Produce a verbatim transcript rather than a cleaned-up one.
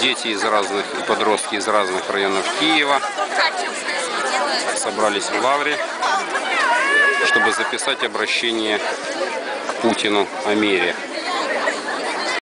дети из разных, и подростки из разных районов Киева собрались в Лавре, чтобы записать обращение к Путину о мире.